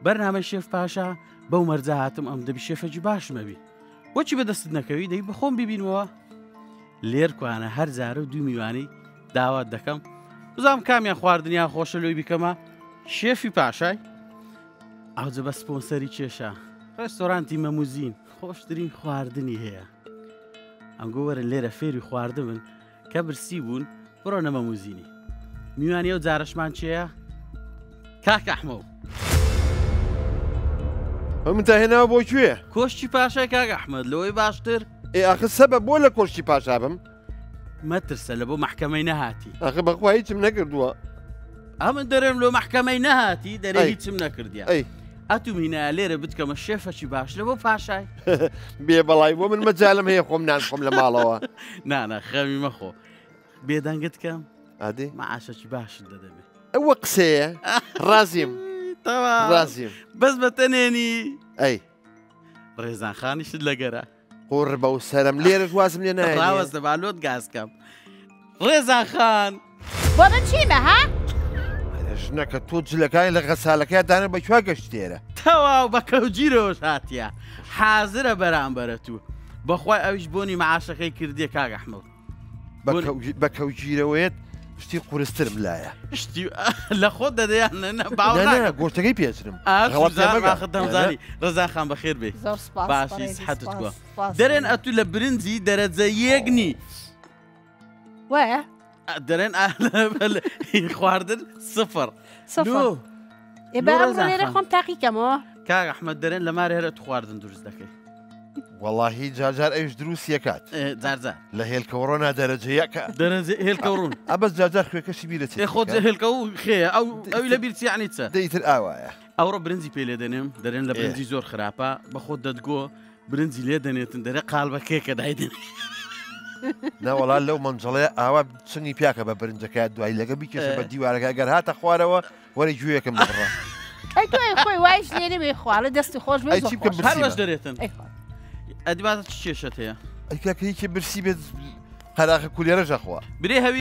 بەرنامەی شێف پاشا بەو مەرجە هاتم ئەم دەبی شێفێکی باشمەبی وەچی بەدەستت نەکەوی دەی بەخۆم ببینەوە لێر کوانە هەر جارە و دوو میوانی داوات دەکەم بزانم کامیان خواردنیان خۆشە لۆی بیکەمە شێفی پاشای ئەوجە بە سپۆنسەری کێشە ڕێستۆرانتی مەموزین خۆشترین خواردنی هەیە ئەمگۆ وەرە لێرە فێری خواردن من کە برسی بوون بڕۆ نەمەموزینی میوانی ئەو جارەشمان چێە؟ کاک ئەحمەد من تاهێناوە بۆ کوێ؟ کۆشتی پاشای کاک ئەحمەد لەوەی باشتر ئاخە سەبە بۆ لە کۆشتی پاشا بم؟ مەترسە لە بۆ مەحکەمەی نەهاتی ئاخە بەخوا هیچم نەکردووە ئەمن دەرێم لۆ مەحکەمەی نەهاتی دەرێ هیچم نەکردیە ئەی ئەتو مینە لێرە بتکەمە شێفەکی باشترە بۆ پاشای بێ بەڵای بۆ من مەجالم هەیە خۆم نان خۆم لە ماڵەوە نانە خەمی مەخۆ بێدەنگت کەم ئادێ مەعاشەکی باشت دەدەبێت ئەوە قسەیە ڕازیم ڕازیم بەس بە تەنێنی ئەی ڕێزان خانیشت لەگەرە قوڕ بە و سەرم لێرە وازم لێ نایە ڕاوەستە بالۆت گازکەم ڕێزان خان بۆ من چیمە ها؟ ژنەکە تۆ جلەکانی لە غەسالەکەی دانە بەکووا گەشتێرە تەواو بە کەوجیرەوەش هاتیە حازرە بەرامبەرە تو بەخوای ئەویش بۆنی مەعاشەکەی کردیە کاک ئەحمەد بە کەوجیرەوەیەت شتی قورسترم لایە شتی لە خۆت دەدەیان باوە گۆشتەکەی پێچرم دەمزانی ڕزاخان بەخێر بێ باشی سحەتت کووە دەرێن ئەتو لە برنجی دەرەجە یەکنی وایە؟ دەرێن خواردن سفر لێرە خۆم تاقیکەمەوە کاک ئەحمەد دەرێن لە مارە هێرە تو خواردن دروست دەکەی وەڵاهی جاجار ئەوش دروستیە کات جارجار لە هێلکەوڕۆنا دەرەجەیەکە دەرەجە هێلکەڕون ئەبەس جاجار خوێکەشی بیرەچێت خۆت هێلکە و خێ ئەوی لە بیرچی یعنی چە دەیتر ئاوایە ئەوڕۆ برنجی پێ لێ دەنێم دەرێن لە برنجی زۆر خراپە بە خۆت دەتگۆ برنجی لێ دەنێتن دەرێ قالبەکێکە دایدن ناوەڵات لەو مەنجەڵەیە ئاوا چنی پیاکە بە برنجەکە دوای لەگە بیکەشە بە دیوارەکە گەر هاتە خوارەوە وەری گوێیەکەم بڕە ئەی توی خۆی وایش لێنێ بێ خوارە دەستی خۆش بێ هەروەش دەرێتن ئەدیباتە چ کێشت هەیە ئەیکاکەیکی برسی بێت قەراخە کولێرە ژەخوا برێ هەوی